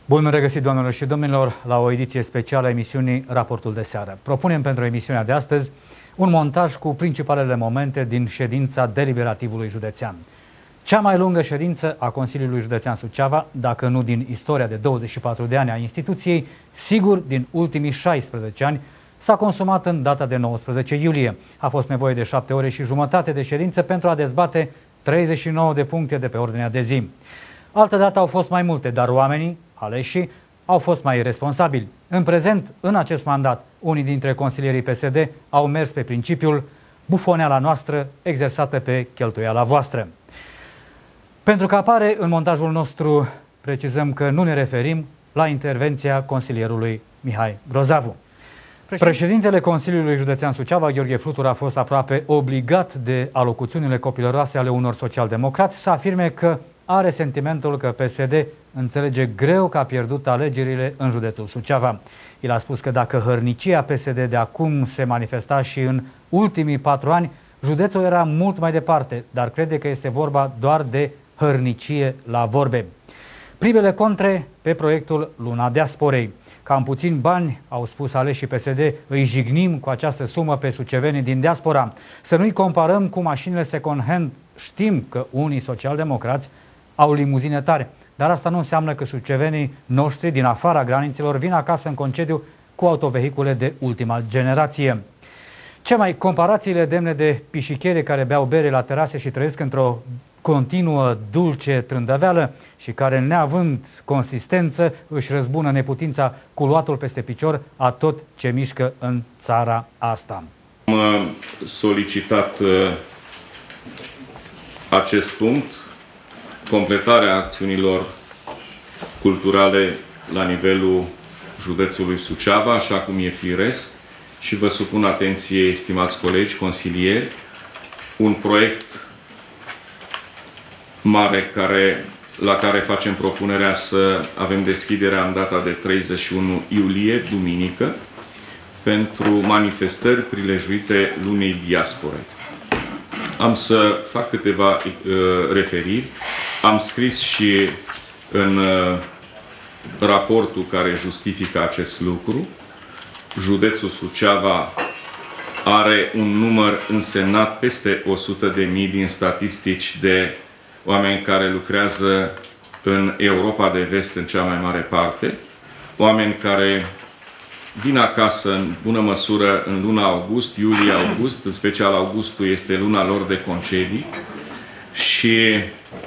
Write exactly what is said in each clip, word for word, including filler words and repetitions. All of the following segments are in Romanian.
Bun regăsit, doamnelor și domnilor, la o ediție specială a emisiunii Raportul de seară. Propunem pentru emisiunea de astăzi un montaj cu principalele momente din ședința deliberativului județean. Cea mai lungă ședință a Consiliului Județean Suceava, dacă nu din istoria de douăzeci și patru de ani a instituției, sigur din ultimii șaisprezece ani, s-a consumat în data de nouăsprezece iulie. A fost nevoie de șapte ore și jumătate de ședință pentru a dezbate treizeci și nouă de puncte de pe ordinea de zi. Altădată au fost mai multe, dar oamenii aleși au fost mai responsabili. În prezent, în acest mandat, unii dintre consilierii P S D au mers pe principiul bufoneala noastră exersată pe cheltuiala voastră. Pentru că apare în montajul nostru, precizăm că nu ne referim la intervenția consilierului Mihai Grozavu. Președintele Consiliului Județean Suceava, Gheorghe Flutur, a fost aproape obligat de alocuțiunile copilăroase ale unor socialdemocrați să afirme că are sentimentul că P S D înțelege greu că a pierdut alegerile în județul Suceava. El a spus că dacă hărnicia P S D de acum se manifesta și în ultimii patru ani, județul era mult mai departe, dar crede că este vorba doar de hărnicie la vorbe. Primele contre pe proiectul Luna Diasporei. Cam puțini bani, au spus aleșii P S D, îi jignim cu această sumă pe sucevenii din diaspora. Să nu-i comparăm cu mașinile second-hand. Știm că unii socialdemocrați au limuzine tari, dar asta nu înseamnă că sucevenii noștri din afara granițelor vin acasă în concediu cu autovehicule de ultima generație. Ce mai, comparațiile demne de pișichere care beau bere la terase și trăiesc într-o continuă dulce trândăveală și care, neavând consistență, își răzbună neputința cu luatul peste picior a tot ce mișcă în țara asta. Am solicitat acest punct, completarea acțiunilor culturale la nivelul județului Suceava, așa cum e firesc, și vă supun atenție, estimați colegi, consilieri, un proiect mare care, la care facem propunerea să avem deschiderea în data de treizeci și unu iulie, duminică, pentru manifestări prilejuite Lunii Diasporei. Am să fac câteva uh, referiri. Am scris și în uh, raportul care justifică acest lucru. Județul Suceava are un număr însemnat peste o sută de mii din statistici de oameni care lucrează în Europa de Vest în cea mai mare parte, oameni care vin acasă în bună măsură în luna august, iulie-august, în special augustul este luna lor de concedii, și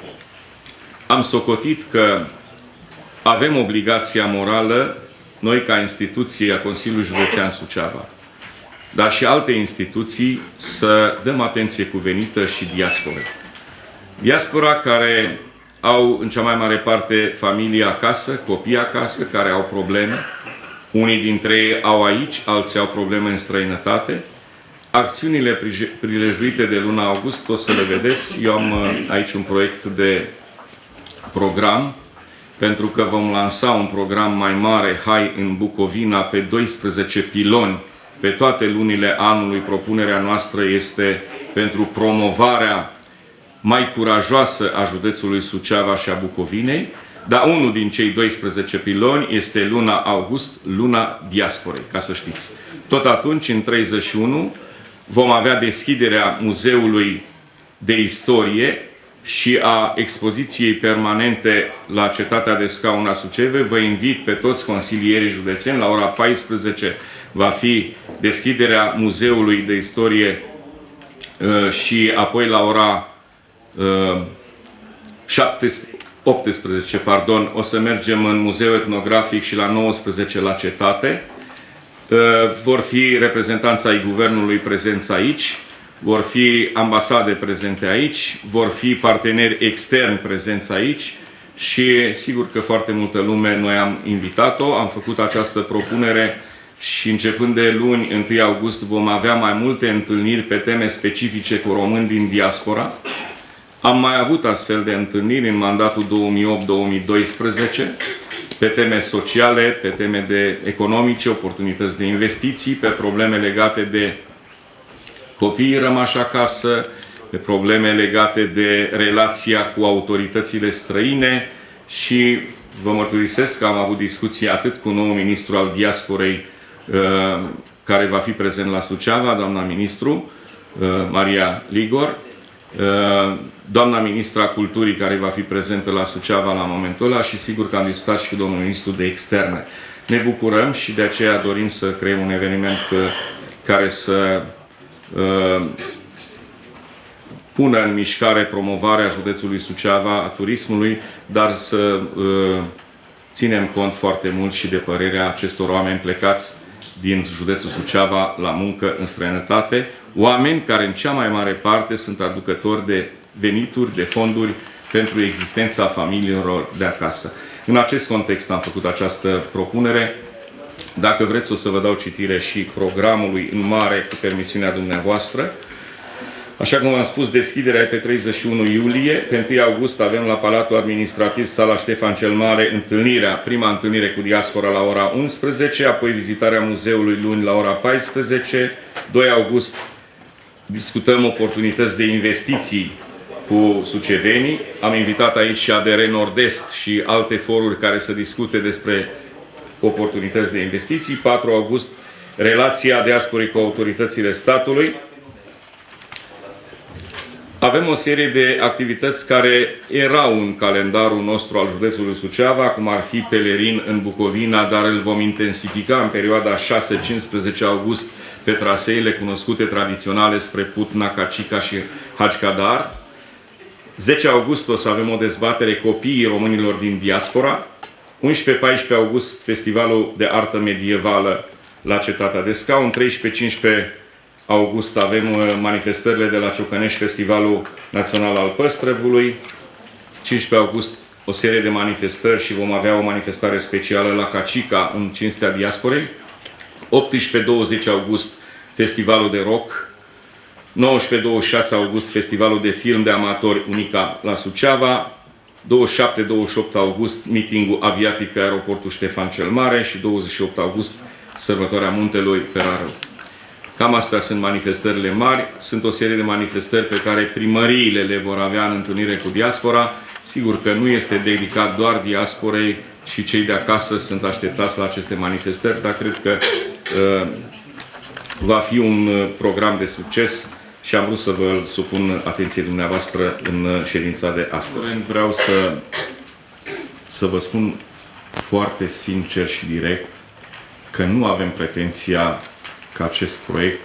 am socotit că avem obligația morală, noi ca instituție a Consiliului Județean Suceava, dar și alte instituții, să dăm atenție cuvenită și diasporei. Diaspora care au în cea mai mare parte familie acasă, copii acasă, care au probleme. Unii dintre ei au aici, alții au probleme în străinătate. Acțiunile prilejuite de luna august, o să le vedeți. Eu am aici un proiect de program, pentru că vom lansa un program mai mare, Hai în Bucovina, pe doisprezece piloni, pe toate lunile anului. Propunerea noastră este pentru promovarea mai curajoasă a județului Suceava și a Bucovinei, dar unul din cei doisprezece piloni este luna august, luna diasporei, ca să știți. Tot atunci, în treizeci și unu, vom avea deschiderea Muzeului de Istorie și a expoziției permanente la Cetatea de Scaun a Sucevei. Vă invit pe toți consilierii județeni, la ora paisprezece va fi deschiderea Muzeului de Istorie și apoi la ora optsprezece, pardon, o să mergem în Muzeul Etnografic și la nouăsprezece la Cetate. Vor fi reprezentanți ai Guvernului prezenți aici, vor fi ambasade prezente aici, vor fi parteneri externi prezenți aici și sigur că foarte multă lume noi am invitat-o, am făcut această propunere și începând de luni, întâi august, vom avea mai multe întâlniri pe teme specifice cu români din diaspora. Am mai avut astfel de întâlniri în mandatul două mii opt două mii doisprezece, pe teme sociale, pe teme de economice, oportunități de investiții, pe probleme legate de copiii rămași acasă, pe probleme legate de relația cu autoritățile străine și vă mărturisesc că am avut discuții atât cu noul ministru al diasporei, care va fi prezent la Suceava, doamna ministru Maria Ligor, doamna ministra Culturii, care va fi prezentă la Suceava la momentul ăla, și sigur că am discutat și cu domnul ministru de externe. Ne bucurăm și de aceea dorim să creăm un eveniment care să uh, pună în mișcare promovarea județului Suceava, a turismului, dar să uh, ținem cont foarte mult și de părerea acestor oameni plecați din județul Suceava la muncă în străinătate, oameni care în cea mai mare parte sunt aducători de venituri, de fonduri pentru existența familiilor de acasă. În acest context am făcut această propunere. Dacă vreți, o să vă dau citire și programului în mare cu permisiunea dumneavoastră. Așa cum v-am spus, deschiderea e pe treizeci și unu iulie. Pe întâi august avem la Palatul Administrativ, sala Ștefan cel Mare, întâlnirea, prima întâlnire cu diaspora la ora unsprezece, apoi vizitarea muzeului luni la ora paisprezece. doi august discutăm oportunități de investiții cu sucevenii. Am invitat aici și A D R Nord-Est și alte foruri care să discute despre oportunități de investiții. patru august, relația diasporei cu autoritățile statului. Avem o serie de activități care erau în calendarul nostru al județului Suceava, cum ar fi pelerin în Bucovina, dar îl vom intensifica în perioada șase cincisprezece august pe traseele cunoscute tradiționale spre Putna, Cacica și Hagcadar. zece august o să avem o dezbatere copiii românilor din diaspora. unsprezece paisprezece august, Festivalul de Artă Medievală la Cetatea de Scaun. treisprezece cincisprezece august avem manifestările de la Ciocănești, Festivalul Național al Păstrăvului. cincisprezece august o serie de manifestări și vom avea o manifestare specială la Cacica în cinstea diasporei. optsprezece douăzeci august Festivalul de Rock. nouăsprezece douăzeci și șase august Festivalul de Film de Amatori Unica la Suceava. douăzeci și șapte douăzeci și opt august meeting-ul aviatic pe aeroportul Ștefan cel Mare și douăzeci și opt august sărbătoarea Muntelui pe Rarău. Cam astea sunt manifestările mari. Sunt o serie de manifestări pe care primăriile le vor avea în întâlnire cu diaspora. Sigur că nu este dedicat doar diasporei, și cei de acasă sunt așteptați la aceste manifestări, dar cred că uh, va fi un program de succes și am vrut să vă supun atenției dumneavoastră în ședința de astăzi. Vreau să, să vă spun foarte sincer și direct că nu avem pretenția că acest proiect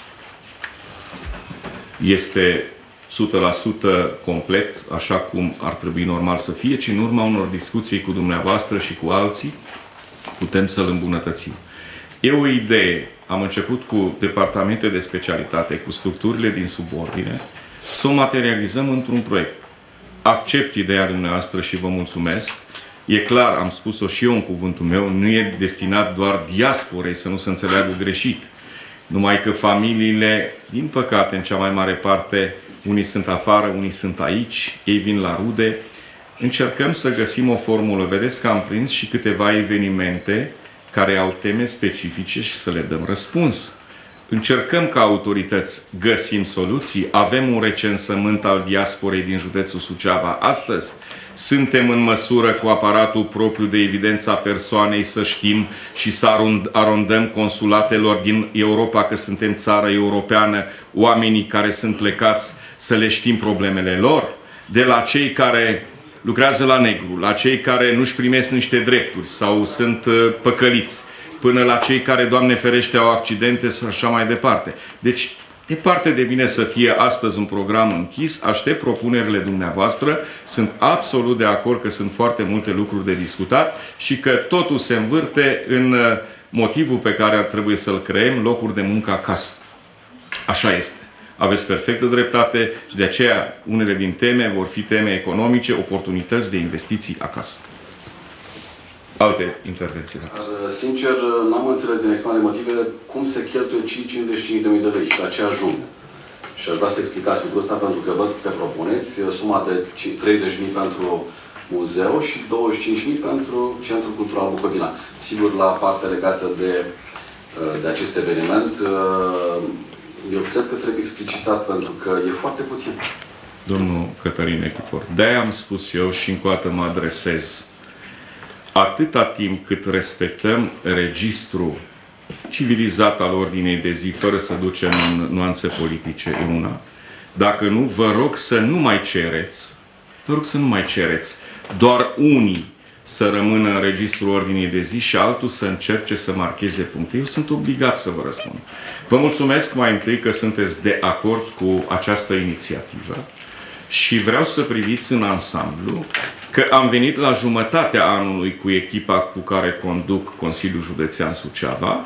este o sută la sută complet, așa cum ar trebui normal să fie, ci în urma unor discuții cu dumneavoastră și cu alții, putem să-l îmbunătățim. E o idee. Am început cu departamente de specialitate, cu structurile din subordine, să o materializăm într-un proiect. Accept ideea dumneavoastră și vă mulțumesc. E clar, am spus-o și eu în cuvântul meu, nu e destinat doar diasporei, să nu se înțeleagă greșit. Numai că familiile, din păcate, în cea mai mare parte, unii sunt afară, unii sunt aici, ei vin la rude. Încercăm să găsim o formulă. Vedeți că am prins și câteva evenimente care au teme specifice și să le dăm răspuns. Încercăm ca autorități, găsim soluții. Avem un recensământ al diasporei din județul Suceava astăzi. Suntem în măsură cu aparatul propriu de evidență a persoanei să știm și să arondăm consulatelor din Europa, că suntem țară europeană, oamenii care sunt plecați, să le știm problemele lor, de la cei care lucrează la negru, la cei care nu-și primesc niște drepturi sau sunt păcăliți, până la cei care, Doamne ferește, au accidente și așa mai departe. Deci, departe de bine să fie astăzi un program închis, aștept propunerile dumneavoastră, sunt absolut de acord că sunt foarte multe lucruri de discutat și că totul se învârte în motivul pe care ar trebui să-l creăm, locuri de muncă acasă. Așa este. Aveți perfectă dreptate și de aceea unele din teme vor fi teme economice, oportunități de investiții acasă. Alte intervenții. Sincer, n-am înțeles din expunere motivele cum se cheltuie cincizeci și cinci de mii de lei și la ce ajung. Și aș vrea să explicați lucrul ăsta pentru că văd că propuneți suma de treizeci de mii pentru muzeu și douăzeci și cinci mii pentru Centrul Cultural Bucovina. Sigur, la partea legată de, de acest eveniment, eu cred că trebuie explicitat pentru că e foarte puțin. Domnul Cătălin Echifor, de-aia am spus eu și încă o dată mă adresez atâta timp cât respectăm registrul civilizat al ordinei de zi, fără să ducem în nuanțe politice, e una. Dacă nu, vă rog să nu mai cereți, vă rog să nu mai cereți, doar unii să rămână în registrul ordinii de zi și altul să încerce să marcheze puncte. Eu sunt obligat să vă răspund. Vă mulțumesc mai întâi că sunteți de acord cu această inițiativă și vreau să priviți în ansamblu că am venit la jumătatea anului cu echipa cu care conduc Consiliul Județean Suceava.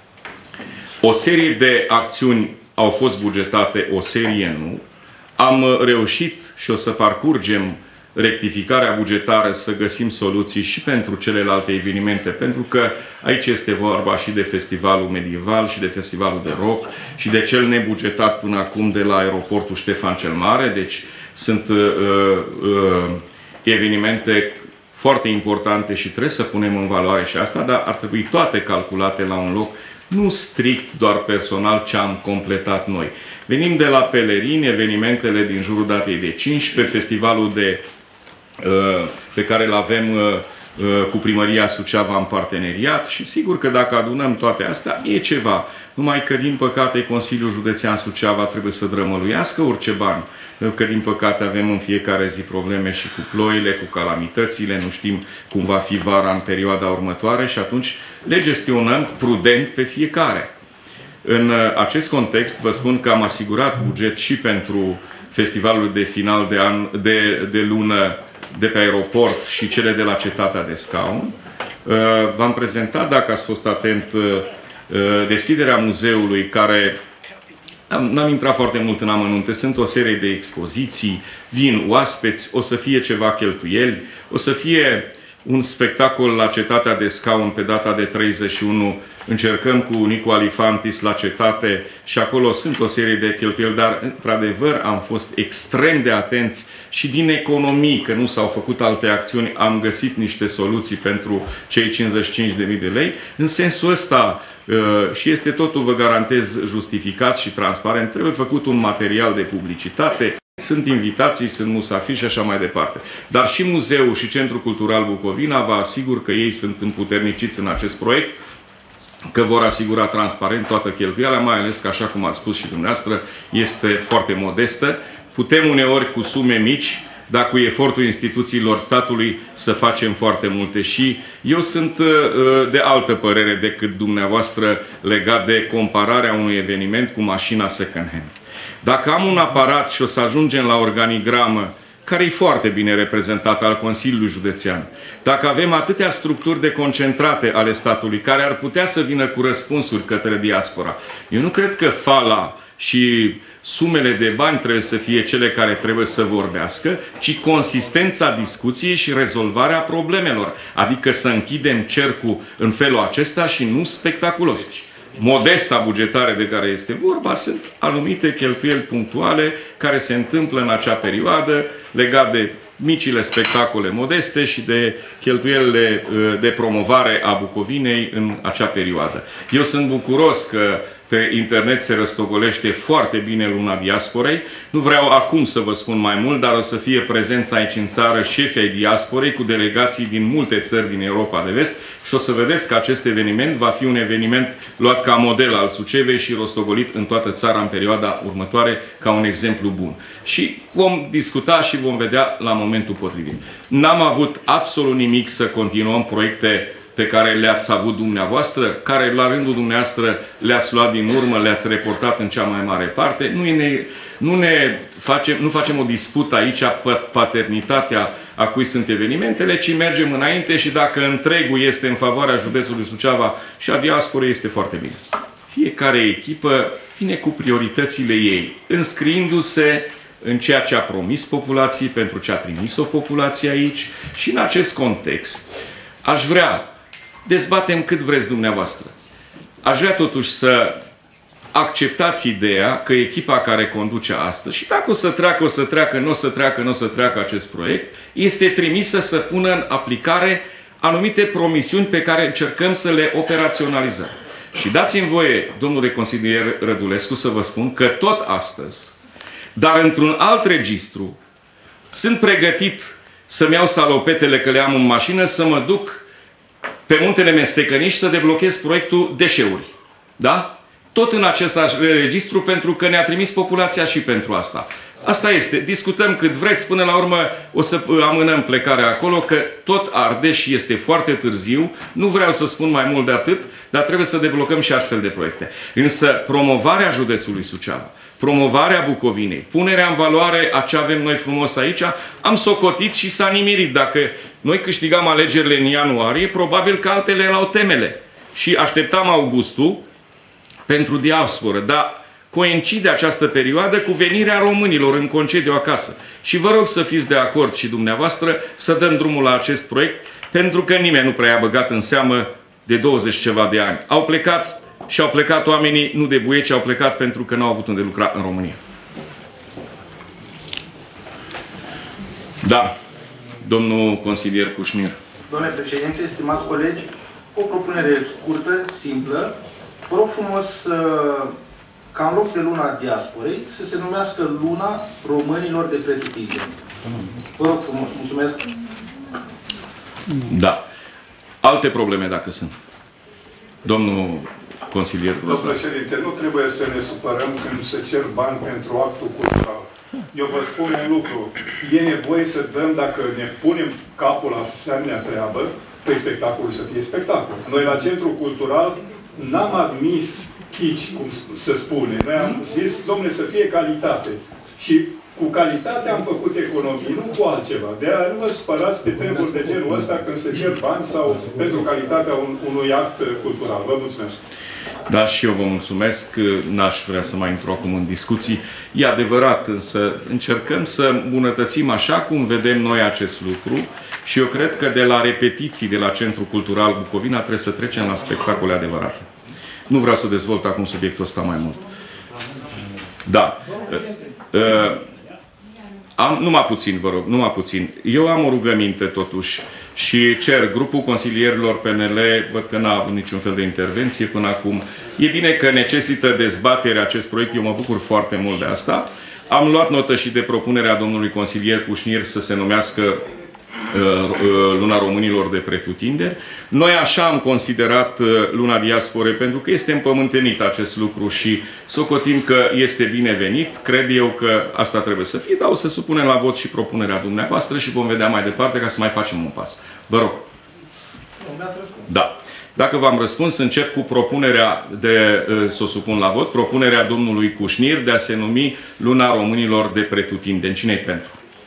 O serie de acțiuni au fost bugetate, o serie nu. Am reușit și o să parcurgem rectificarea bugetară, să găsim soluții și pentru celelalte evenimente, pentru că aici este vorba și de festivalul medieval, și de festivalul de rock, și de cel nebugetat până acum de la aeroportul Ștefan cel Mare. Deci sunt uh, uh, evenimente foarte importante și trebuie să punem în valoare și asta, dar ar trebui toate calculate la un loc, nu strict doar personal ce am completat noi. Venim de la pelerini, evenimentele din jurul datei de cincisprezece, festivalul de, uh, pe care îl avem uh, uh, cu Primăria Suceava în parteneriat și sigur că dacă adunăm toate astea, e ceva. Numai că, din păcate, Consiliul Județean Suceava trebuie să drămăluiască orice bani. Pentru că, din păcate, avem în fiecare zi probleme și cu ploile, cu calamitățile, nu știm cum va fi vara în perioada următoare și atunci le gestionăm prudent pe fiecare. În acest context, vă spun că am asigurat buget și pentru festivalul de final de, an, de, de lună de pe aeroport și cele de la Cetatea de Scaun. V-am prezentat, dacă ați fost atent, deschiderea muzeului, care n-am intrat foarte mult în amănunte, sunt o serie de expoziții, vin oaspeți, o să fie ceva cheltuieli, o să fie un spectacol la Cetatea de Scaun pe data de treizeci și unu. Încercăm cu Nicu Alifantis la Cetate și acolo sunt o serie de cheltuieli, dar într-adevăr am fost extrem de atenți și din economii, că nu s-au făcut alte acțiuni, am găsit niște soluții pentru cei cincizeci și cinci de mii de lei. În sensul ăsta, și este totul, vă garantez, justificat și transparent, trebuie făcut un material de publicitate, sunt invitații, sunt musafiri și așa mai departe. Dar și Muzeul și Centrul Cultural Bucovina, vă asigur că ei sunt împuterniciți în acest proiect, că vor asigura transparent toată cheltuiala, mai ales că, așa cum ați spus și dumneavoastră, este foarte modestă. Putem uneori cu sume mici, dar cu efortul instituțiilor statului să facem foarte multe. Și eu sunt uh, de altă părere decât dumneavoastră legat de compararea unui eveniment cu mașina second hand. Dacă am un aparat și o să ajungem la organigramă, care e foarte bine reprezentat al Consiliului Județean, dacă avem atâtea structuri deconcentrate ale statului care ar putea să vină cu răspunsuri către diaspora, eu nu cred că fala și sumele de bani trebuie să fie cele care trebuie să vorbească, ci consistența discuției și rezolvarea problemelor. Adică să închidem cercul în felul acesta și nu spectaculos. Modesta bugetare de care este vorba sunt anumite cheltuieli punctuale care se întâmplă în acea perioadă legat de micile spectacole modeste și de cheltuielile de promovare a Bucovinei în acea perioadă. Eu sunt bucuros că pe internet se răstogolește foarte bine luna diasporei. Nu vreau acum să vă spun mai mult, dar o să fie prezența aici în țară șefii ai diasporei cu delegații din multe țări din Europa de Vest și o să vedeți că acest eveniment va fi un eveniment luat ca model al Sucevei și rostogolit în toată țara în perioada următoare ca un exemplu bun. Și vom discuta și vom vedea la momentul potrivit. N-am avut absolut nimic să continuăm proiecte pe care le-ați avut dumneavoastră, care la rândul dumneavoastră le-ați luat din urmă, le-ați reportat în cea mai mare parte. Nu, ne, nu, ne facem, nu facem o dispută aici, paternitatea a cui sunt evenimentele, ci mergem înainte și dacă întregul este în favoarea județului Suceava și a diasporei, este foarte bine. Fiecare echipă vine cu prioritățile ei, înscriindu-se în ceea ce a promis populației, pentru ce a trimis-o populație aici și în acest context aș vrea, dezbatem cât vreți dumneavoastră, aș vrea totuși să acceptați ideea că echipa care conduce astăzi, și dacă o să treacă, o să treacă, nu o să treacă, nu o să treacă acest proiect, este trimisă să pună în aplicare anumite promisiuni pe care încercăm să le operaționalizăm. Și dați-mi voie, domnule consilier Rădulescu, să vă spun că tot astăzi, dar într-un alt registru, sunt pregătit să-mi iau salopetele că le am în mașină, să mă duc pe Muntele Mestecăniș să deblochez proiectul deșeuri. Da? Tot în acest registru, pentru că ne-a trimis populația și pentru asta. Asta este. Discutăm cât vreți, până la urmă o să amânăm plecarea acolo, că tot arde și este foarte târziu. Nu vreau să spun mai mult de atât, dar trebuie să deblocăm și astfel de proiecte. Însă promovarea județului Suceava, promovarea Bucovinei, punerea în valoare a ce avem noi frumos aici, am socotit și s-a nimerit. Dacă noi câștigam alegerile în ianuarie, probabil că altele erau temele. Și așteptam augustul pentru diasporă, dar coincide această perioadă cu venirea românilor în concediu acasă. Și vă rog să fiți de acord și dumneavoastră să dăm drumul la acest proiect, pentru că nimeni nu prea a băgat în seamă de douăzeci ceva de ani. Au plecat și au plecat oamenii, nu de buie, ci au plecat pentru că nu au avut unde lucra în România. Da, domnul consilier Cușnir. Domnule președinte, stimați colegi, o propunere scurtă, simplă. Vă rog frumos ca în loc de luna diasporei să se numească luna românilor de pretutindeni. Vă rog frumos, mulțumesc. Da. Alte probleme dacă sunt. Domnul consilier. Domnul președinte, nu trebuie să ne supărăm când se cer bani pentru actul cultural. Eu vă spun un lucru. E nevoie să dăm, dacă ne punem capul la asemenea treabă, pe spectacolul să fie spectacol. Noi la Centrul Cultural n-am admis chici, cum se spune. Noi am zis, domnule, să fie calitate. Și cu calitate am făcut economii, nu cu altceva. De aia nu vă supărați pe treburi de genul ăsta când se cer bani sau pentru calitatea un, unui act cultural. Vă mulțumesc. Da, și eu vă mulțumesc. N-aș vrea să mai intru acum în discuții. E adevărat, însă încercăm să îmbunătățim așa cum vedem noi acest lucru și eu cred că de la repetiții de la Centrul Cultural Bucovina trebuie să trecem la spectacole adevărate. Nu vreau să dezvolt acum subiectul ăsta mai mult. Da. Uh, am, numai puțin, vă rog, numai puțin. Eu am o rugăminte totuși și cer grupul consilierilor P N L, văd că n-a avut niciun fel de intervenție până acum. E bine că necesită dezbatere acest proiect, eu mă bucur foarte mult de asta. Am luat notă și de propunerea domnului consilier Cușnir să se numească Luna Românilor de Pretutindeni. Noi așa am considerat Luna Diasporei, pentru că este împământenit acest lucru și socotim că este binevenit. Cred eu că asta trebuie să fie, dar o să supunem la vot și propunerea dumneavoastră și vom vedea mai departe ca să mai facem un pas. Vă rog. Da. Dacă v-am răspuns, încep cu propunerea de, să o supun la vot, propunerea domnului Cușnir de a se numi Luna Românilor de Pretutindeni. Cine-i pentru?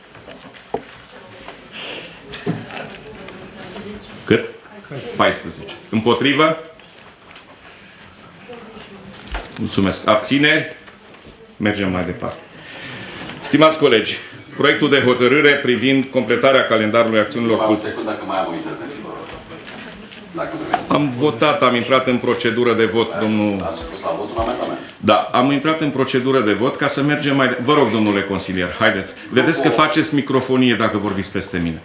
Cât? paisprezece. Împotrivă? Mulțumesc. Abține? Mergem mai departe. Stimați colegi, proiectul de hotărâre privind completarea calendarului acțiunilor... Am secund dacă mai am o intervenție, vă rog. Am votat, am intrat în procedură de vot, domnul... Ați spus la vot un amendament. Da, am intrat în procedură de vot ca să mergem mai... Vă rog, domnule consilier, haideți. Vedeți că faceți microfonie dacă vorbiți peste mine.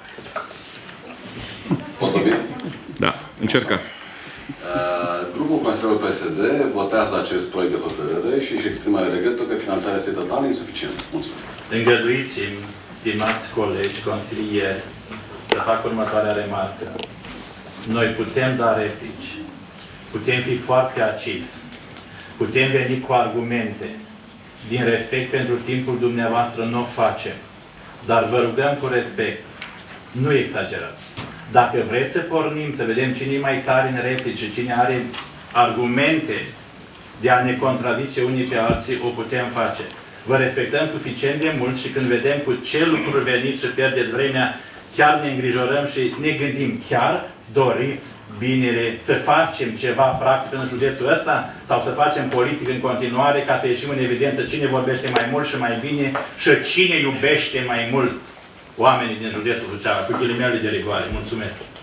Pot vorbi? Da, încercați. Uh, grupul Consiliului P S D votează acest proiect de hotărâre și își exprimă regretul că finanțarea este total insuficientă. Mulțumesc. Îngăduiți-mi, stimați colegi, consilieri, să fac următoarea remarcă. Noi putem da replici, putem fi foarte acivi, putem veni cu argumente. Din respect pentru timpul dumneavoastră nu o facem. Dar vă rugăm cu respect, nu exagerați. Dacă vreți să pornim, să vedem cine e mai tare în replici și cine are argumente de a ne contradice unii pe alții, o putem face. Vă respectăm suficient de mult și când vedem cu ce lucruri veniți și pierdeți vremea, chiar ne îngrijorăm și ne gândim, chiar doriți binele, să facem ceva practic în județul ăsta sau să facem politică în continuare ca să ieșim în evidență cine vorbește mai mult și mai bine și cine iubește mai mult oamenii din județul Suceava, cu ghilimele de rigoare. Mulțumesc!